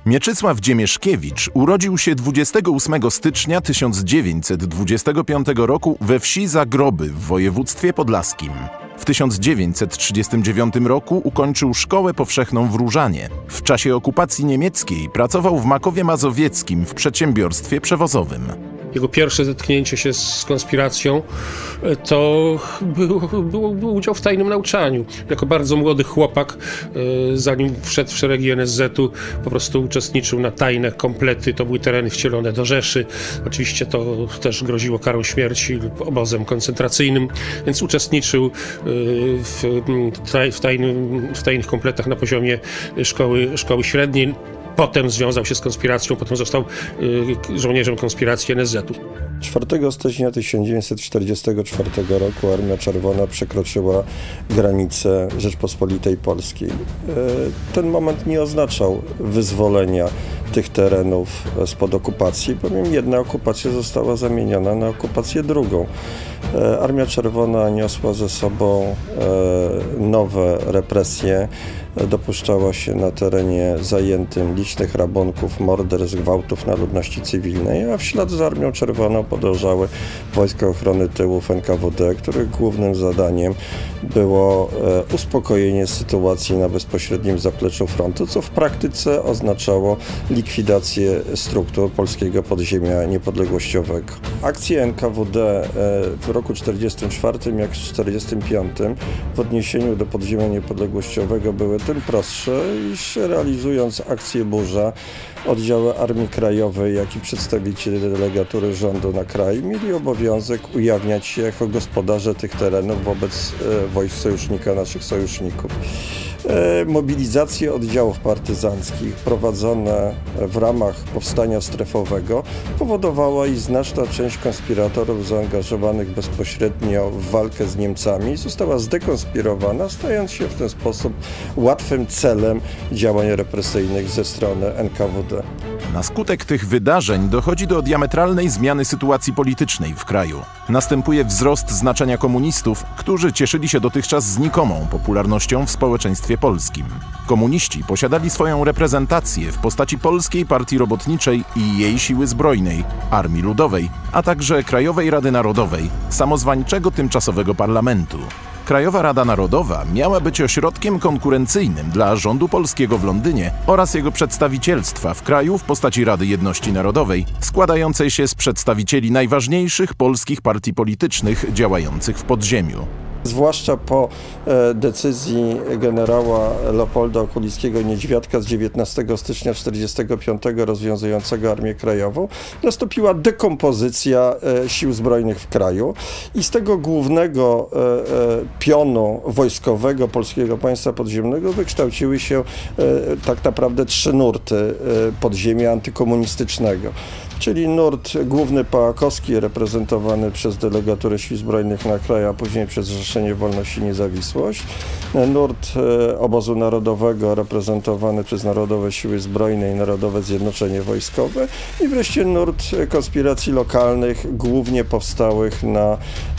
Mieczysław Dziemieszkiewicz urodził się 28 stycznia 1925 roku we wsi Zagroby w województwie podlaskim. W 1939 roku ukończył Szkołę Powszechną w Różanie. W czasie okupacji niemieckiej pracował w Makowie Mazowieckim w przedsiębiorstwie przewozowym. Jego pierwsze zetknięcie się z konspiracją to był udział w tajnym nauczaniu. Jako bardzo młody chłopak, zanim wszedł w szeregi NSZ-u, po prostu uczestniczył na tajne komplety. To były tereny wcielone do Rzeszy. Oczywiście to też groziło karą śmierci lub obozem koncentracyjnym, więc uczestniczył w tajnych kompletach na poziomie szkoły średniej. Potem związał się z konspiracją, potem został żołnierzem konspiracji NSZ-u. 4 stycznia 1944 roku Armia Czerwona przekroczyła granicę Rzeczpospolitej Polskiej. Ten moment nie oznaczał wyzwolenia tych terenów spod okupacji, bowiem jedna okupacja została zamieniona na okupację drugą. Armia Czerwona niosła ze sobą nowe represje, dopuszczała się na terenie zajętym licznych rabunków, morderstw, gwałtów na ludności cywilnej, a w ślad za Armią Czerwoną podążały Wojska Ochrony Tyłów NKWD, których głównym zadaniem było uspokojenie sytuacji na bezpośrednim zapleczu frontu, co w praktyce oznaczało likwidację struktur polskiego podziemia niepodległościowego. Akcje NKWD w roku 1944 jak w 1945 w odniesieniu do podziemia niepodległościowego były tym prostsze, iż realizując akcję Burza, oddziały Armii Krajowej, jak i przedstawiciele delegatury rządu na kraj mieli obowiązek ujawniać się jako gospodarze tych terenów wobec wojsk sojusznika, naszych sojuszników. Mobilizacje oddziałów partyzanckich prowadzone w ramach powstania strefowego powodowała, iż znaczna część konspiratorów zaangażowanych bezpośrednio w walkę z Niemcami została zdekonspirowana, stając się w ten sposób łatwym celem działań represyjnych ze strony NKWD. Na skutek tych wydarzeń dochodzi do diametralnej zmiany sytuacji politycznej w kraju. Następuje wzrost znaczenia komunistów, którzy cieszyli się dotychczas znikomą popularnością w społeczeństwie polskim. Komuniści posiadali swoją reprezentację w postaci Polskiej Partii Robotniczej i jej siły zbrojnej, Armii Ludowej, a także Krajowej Rady Narodowej, samozwańczego tymczasowego parlamentu. Krajowa Rada Narodowa miała być ośrodkiem konkurencyjnym dla rządu polskiego w Londynie oraz jego przedstawicielstwa w kraju w postaci Rady Jedności Narodowej, składającej się z przedstawicieli najważniejszych polskich partii politycznych działających w podziemiu. Zwłaszcza po decyzji generała Leopolda Okulickiego-Niedźwiadka z 19 stycznia 1945 rozwiązującego Armię Krajową, nastąpiła dekompozycja sił zbrojnych w kraju i z tego głównego pionu wojskowego Polskiego Państwa Podziemnego wykształciły się tak naprawdę 3 nurty podziemia antykomunistycznego. Czyli nurt główny pałakowski reprezentowany przez delegaturę Sił Zbrojnych na kraj, a później przez Zrzeszenie Wolność i Niezawisłość. Nurt Obozu Narodowego reprezentowany przez Narodowe Siły Zbrojne i Narodowe Zjednoczenie Wojskowe. I wreszcie nurt konspiracji lokalnych, głównie powstałych na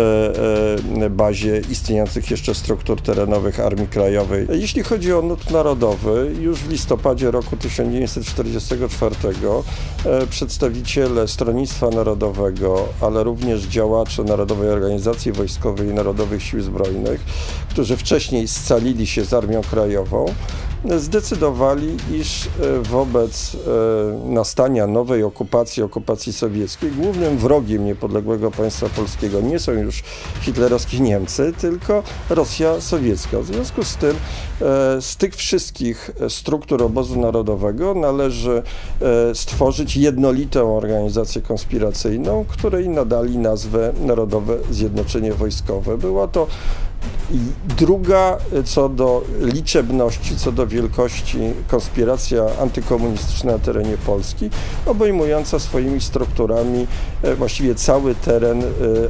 bazie istniejących jeszcze struktur terenowych Armii Krajowej. Jeśli chodzi o nurt narodowy, już w listopadzie roku 1944 przedstawiciele Stronnictwa Narodowego, ale również działacze Narodowej Organizacji Wojskowej i Narodowych Sił Zbrojnych, którzy wcześniej scalili się z Armią Krajową, zdecydowali, iż wobec nastania nowej okupacji sowieckiej głównym wrogiem niepodległego państwa polskiego nie są już hitlerowskie Niemcy, tylko Rosja sowiecka. W związku z tym z tych wszystkich struktur obozu narodowego należy stworzyć jednolitą organizację konspiracyjną, której nadali nazwę Narodowe Zjednoczenie Wojskowe. Była to druga co do liczebności, co do wielkości konspiracja antykomunistyczna na terenie Polski, obejmująca swoimi strukturami właściwie cały teren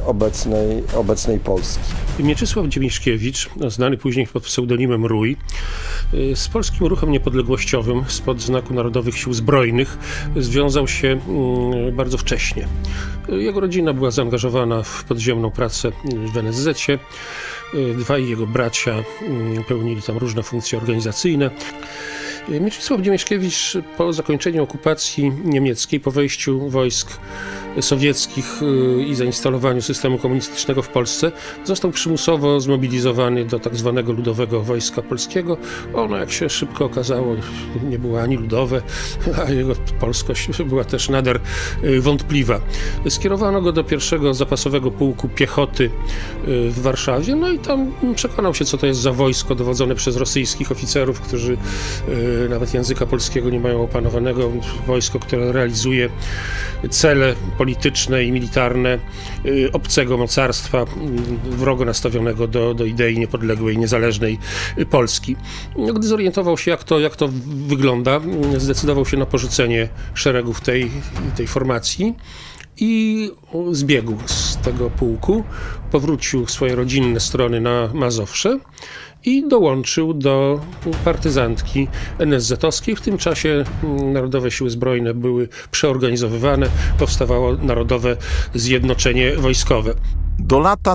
obecnej Polski. Mieczysław Dziemieszkiewicz, znany później pod pseudonimem Rój, z Polskim Ruchem Niepodległościowym spod znaku Narodowych Sił Zbrojnych związał się bardzo wcześnie. Jego rodzina była zaangażowana w podziemną pracę w NSZ-cie. Dwaj jego bracia pełnili tam różne funkcje organizacyjne. Mieczysław Dziemieszkiewicz po zakończeniu okupacji niemieckiej, po wejściu wojsk sowieckich i zainstalowaniu systemu komunistycznego w Polsce, został przymusowo zmobilizowany do tak zwanego Ludowego Wojska Polskiego. Ono, jak się szybko okazało, nie było ani ludowe, a jego polskość była też nader wątpliwa. Skierowano go do pierwszego zapasowego pułku piechoty w Warszawie, no i tam przekonał się, co to jest za wojsko dowodzone przez rosyjskich oficerów, którzy nawet języka polskiego nie mają opanowanego. Wojsko, które realizuje cele polityczne i militarne obcego mocarstwa, wrogo nastawionego do idei niepodległej, niezależnej Polski. Gdy zorientował się, jak to wygląda, zdecydował się na porzucenie szeregów tej formacji i zbiegł z tego pułku, powrócił w swoje rodzinne strony na Mazowsze i dołączył do partyzantki NSZ-owskiej. W tym czasie Narodowe Siły Zbrojne były przeorganizowywane, powstawało Narodowe Zjednoczenie Wojskowe. Do lata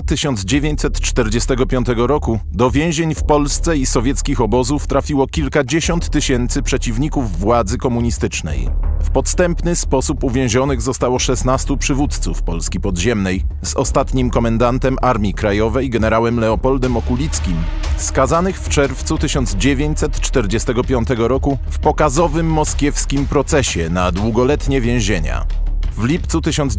1945 roku do więzień w Polsce i sowieckich obozów trafiło kilkadziesiąt tysięcy przeciwników władzy komunistycznej. W podstępny sposób uwięzionych zostało 16 przywódców Polski Podziemnej, z ostatnim komendantem Armii Krajowej generałem Leopoldem Okulickim, skazanych w czerwcu 1945 roku w pokazowym moskiewskim procesie na długoletnie więzienia. W lipcu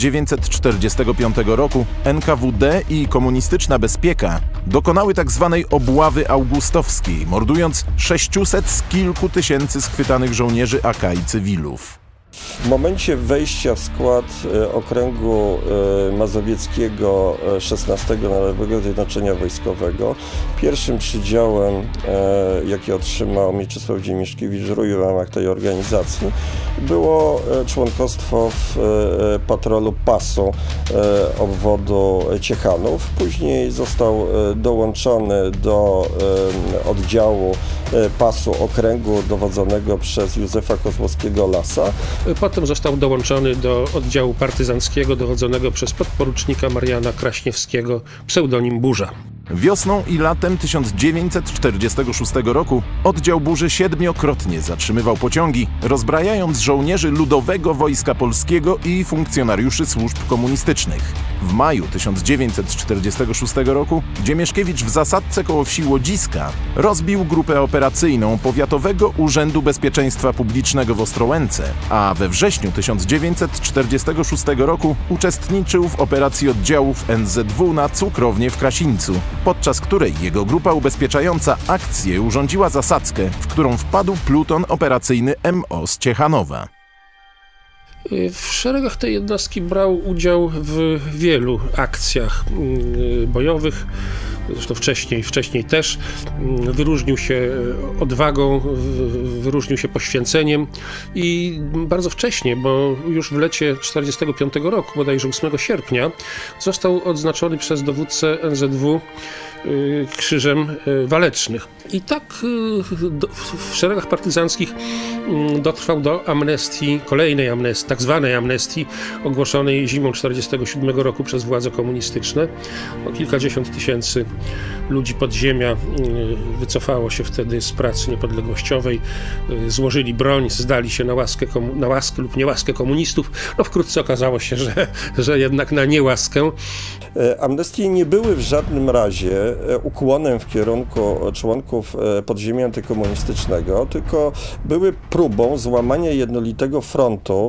1945 roku NKWD i komunistyczna bezpieka dokonały tzw. obławy augustowskiej, mordując 600 z kilku tysięcy schwytanych żołnierzy AK i cywilów. W momencie wejścia w skład okręgu mazowieckiego 16 Narodowego Zjednoczenia Wojskowego pierwszym przydziałem, jaki otrzymał Mieczysław Dziemieszkiewicz-Rój w ramach tej organizacji, było członkostwo w patrolu PAS-u obwodu Ciechanów. Później został dołączony do oddziału PAS-u okręgu dowodzonego przez Józefa Kozłowskiego-Lasa. Potem został dołączony do oddziału partyzanckiego dowodzonego przez podporucznika Mariana Kraśniewskiego, pseudonim Burza. Wiosną i latem 1946 roku oddział Burzy 7-krotnie zatrzymywał pociągi, rozbrajając żołnierzy Ludowego Wojska Polskiego i funkcjonariuszy służb komunistycznych. W maju 1946 roku Dziemieszkiewicz w Zasadce koło wsi Łodziska rozbił grupę operacyjną Powiatowego Urzędu Bezpieczeństwa Publicznego w Ostrołęce, a we wrześniu 1946 roku uczestniczył w operacji oddziałów NZW na Cukrownię w Krasińcu, podczas której jego grupa ubezpieczająca akcję urządziła zasadzkę, w którą wpadł pluton operacyjny MO z Ciechanowa. W szeregach tej jednostki brał udział w wielu akcjach bojowych, zresztą wcześniej też. Wyróżnił się odwagą, wyróżnił się poświęceniem i bardzo wcześnie, bo już w lecie 1945 roku, bodajże 8 sierpnia, został odznaczony przez dowódcę NZW Krzyżem Walecznych. I tak w szeregach partyzanckich dotrwał do amnestii, kolejnej amnestii, tak zwanej amnestii, ogłoszonej zimą 1947 roku przez władze komunistyczne. Kilkadziesiąt tysięcy ludzi podziemia wycofało się wtedy z pracy niepodległościowej, złożyli broń, zdali się na łaskę lub niełaskę komunistów. No wkrótce okazało się, że jednak na niełaskę. Amnestie nie były w żadnym razie ukłonem w kierunku członków podziemia antykomunistycznego, tylko były próbą złamania jednolitego frontu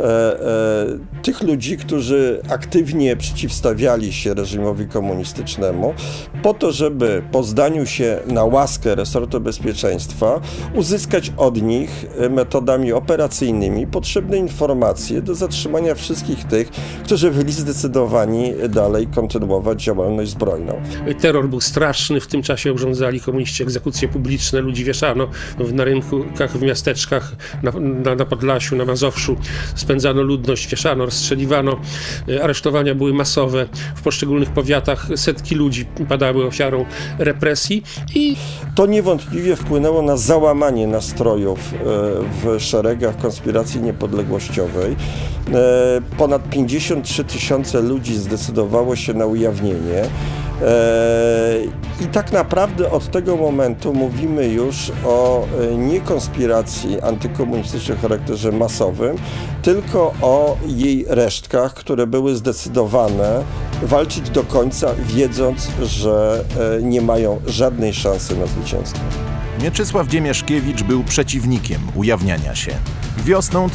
tych ludzi, którzy aktywnie przeciwstawiali się reżimowi komunistycznemu, po to, żeby po zdaniu się na łaskę resortu bezpieczeństwa uzyskać od nich metodami operacyjnymi potrzebne informacje do zatrzymania wszystkich tych, którzy byli zdecydowani dalej kontynuować działalność zbrojną. Terror był straszny, w tym czasie urządzali komuniści egzekucje publiczne, ludzi wieszano na rynkach, w miasteczkach, na Podlasiu, na Mazowszu, spędzano ludność, wieszano, rozstrzeliwano, aresztowania były masowe, w poszczególnych powiatach setki ludzi padały ofiarą represji i to niewątpliwie wpłynęło na załamanie nastrojów w szeregach konspiracji niepodległościowej. Ponad 53 tysiące ludzi zdecydowało się na ujawnienie. I tak naprawdę od tego momentu mówimy już o nie konspiracji antykomunistycznej o charakterze masowym, tylko o jej resztkach, które były zdecydowane walczyć do końca, wiedząc, że nie mają żadnej szansy na zwycięstwo. Mieczysław Dziemieszkiewicz był przeciwnikiem ujawniania się. Wiosną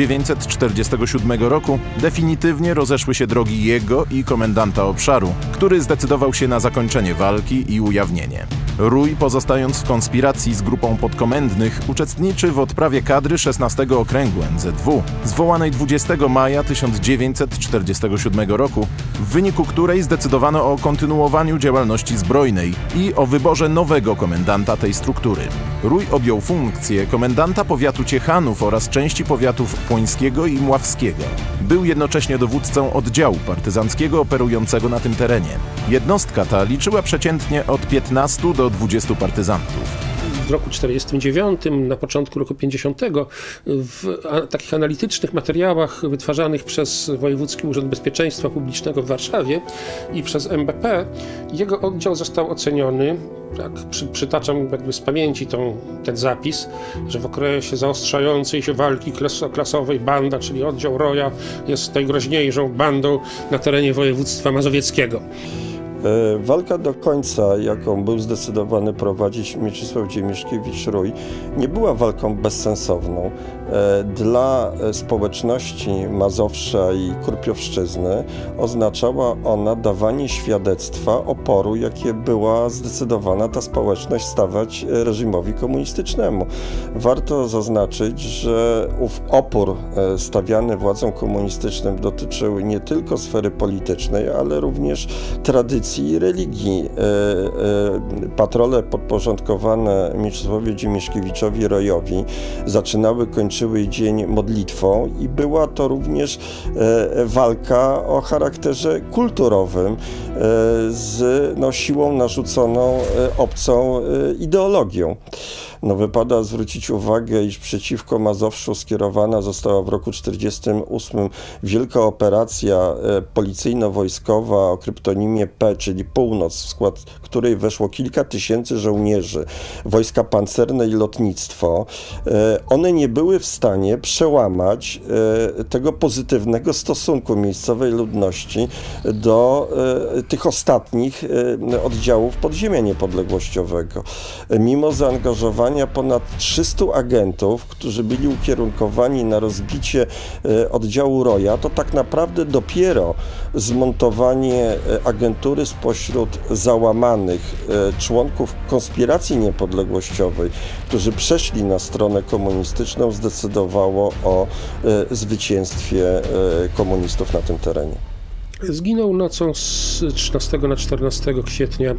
1947 roku definitywnie rozeszły się drogi jego i komendanta obszaru, który zdecydował się na zakończenie walki i ujawnienie. Rój, pozostając w konspiracji z grupą podkomendnych, uczestniczy w odprawie kadry 16 Okręgu NZW, zwołanej 20 maja 1947 roku, w wyniku której zdecydowano o kontynuowaniu działalności zbrojnej i o wyborze nowego komendanta tej struktury. Rój objął funkcję komendanta powiatu Ciechanów oraz części powiatów Płońskiego i Mławskiego. Był jednocześnie dowódcą oddziału partyzanckiego operującego na tym terenie. Jednostka ta liczyła przeciętnie od 15 do 20 partyzantów. W roku 1949, na początku roku 1950, w takich analitycznych materiałach wytwarzanych przez Wojewódzki Urząd Bezpieczeństwa Publicznego w Warszawie i przez MBP, jego oddział został oceniony, tak przytaczam jakby z pamięci ten zapis, że w okresie zaostrzającej się walki klasowej banda, czyli oddział Roja, jest najgroźniejszą bandą na terenie województwa mazowieckiego. Walka do końca, jaką był zdecydowany prowadzić Mieczysław Dziemieszkiewicz-Rój, nie była walką bezsensowną. Dla społeczności Mazowsza i Kurpiowszczyzny oznaczała ona dawanie świadectwa oporu, jakie była zdecydowana ta społeczność stawiać reżimowi komunistycznemu. Warto zaznaczyć, że ów opór stawiany władzom komunistycznym dotyczył nie tylko sfery politycznej, ale również tradycji i religii. Patrole podporządkowane Mieczysławowi Dziemieszkiewiczowi Rojowi zaczynały, kończyły dzień modlitwą i była to również walka o charakterze kulturowym z siłą narzuconą obcą ideologią. Wypada zwrócić uwagę, iż przeciwko Mazowszu skierowana została w roku 1948 wielka operacja policyjno-wojskowa o kryptonimie P, czyli Północ, w skład której weszło kilka tysięcy żołnierzy, wojska pancerne i lotnictwo. One nie były w stanie przełamać tego pozytywnego stosunku miejscowej ludności do tych ostatnich oddziałów podziemia niepodległościowego. Mimo zaangażowania ponad 300 agentów, którzy byli ukierunkowani na rozbicie oddziału Roja, to tak naprawdę dopiero zmontowanie agentury spośród załamanych członków konspiracji niepodległościowej, którzy przeszli na stronę komunistyczną, zdecydowało o zwycięstwie komunistów na tym terenie. Zginął nocą z 13 na 14 kwietnia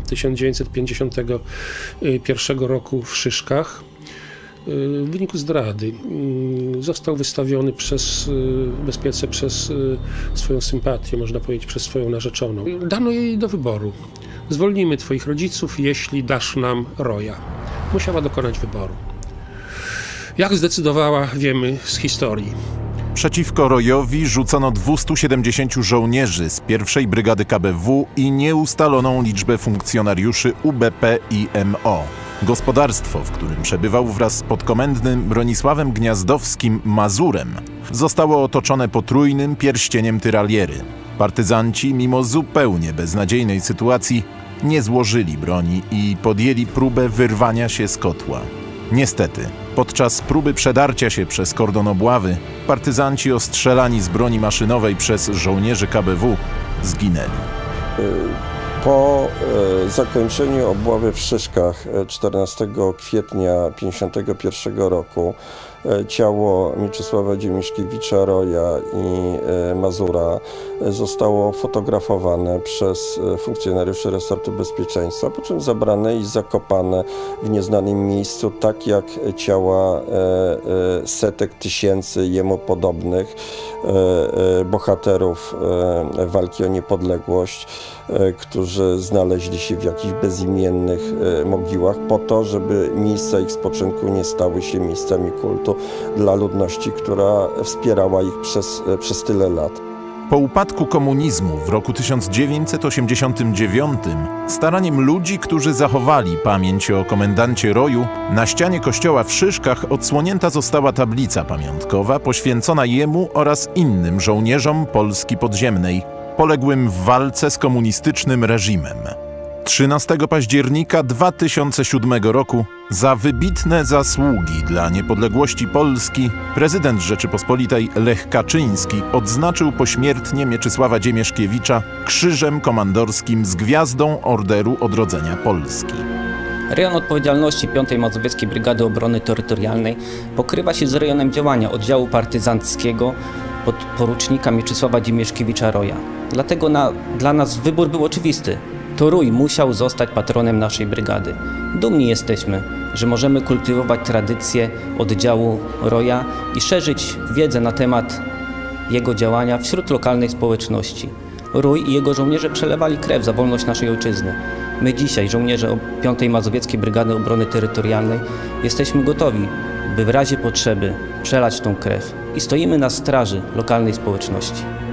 1951 roku w Szyszkach w wyniku zdrady. Został wystawiony w bezpiece przez swoją sympatię, można powiedzieć, przez swoją narzeczoną. Dano jej do wyboru. Zwolnimy twoich rodziców, jeśli dasz nam Roja. Musiała dokonać wyboru. Jak zdecydowała, wiemy z historii. Przeciwko Rojowi rzucono 270 żołnierzy z 1. Brygady KBW i nieustaloną liczbę funkcjonariuszy UBP i MO. Gospodarstwo, w którym przebywał wraz z podkomendnym Bronisławem Gniazdowskim Mazurem, zostało otoczone potrójnym pierścieniem tyraliery. Partyzanci, mimo zupełnie beznadziejnej sytuacji, nie złożyli broni i podjęli próbę wyrwania się z kotła. Niestety, podczas próby przedarcia się przez kordon obławy, partyzanci ostrzelani z broni maszynowej przez żołnierzy KBW zginęli. Po zakończeniu obławy w Szyszkach 14 kwietnia 1951 roku ciało Mieczysława Dziemieszkiewicza Roja i Mazura zostało fotografowane przez funkcjonariuszy resortu bezpieczeństwa, po czym zabrane i zakopane w nieznanym miejscu, tak jak ciała setek tysięcy jemu podobnych bohaterów walki o niepodległość, którzy znaleźli się w jakichś bezimiennych mogiłach po to, żeby miejsca ich spoczynku nie stały się miejscami kultu dla ludności, która wspierała ich przez tyle lat. Po upadku komunizmu w roku 1989 staraniem ludzi, którzy zachowali pamięć o komendancie Roju, na ścianie kościoła w Szyszkach odsłonięta została tablica pamiątkowa poświęcona jemu oraz innym żołnierzom Polski podziemnej, poległym w walce z komunistycznym reżimem. 13 października 2007 roku za wybitne zasługi dla niepodległości Polski prezydent Rzeczypospolitej Lech Kaczyński odznaczył pośmiertnie Mieczysława Dziemieszkiewicza Krzyżem Komandorskim z Gwiazdą Orderu Odrodzenia Polski. Rejon odpowiedzialności 5. Mazowieckiej Brygady Obrony Terytorialnej pokrywa się z rejonem działania oddziału partyzanckiego podporucznika Mieczysława Dziemieszkiewicza-Roja. Dlatego dla nas wybór był oczywisty. To Rój musiał zostać patronem naszej brygady. Dumni jesteśmy, że możemy kultywować tradycję oddziału Roja i szerzyć wiedzę na temat jego działania wśród lokalnej społeczności. Rój i jego żołnierze przelewali krew za wolność naszej ojczyzny. My dzisiaj, żołnierze 5. Mazowieckiej Brygady Obrony Terytorialnej, jesteśmy gotowi, by w razie potrzeby przelać tą krew i stoimy na straży lokalnej społeczności.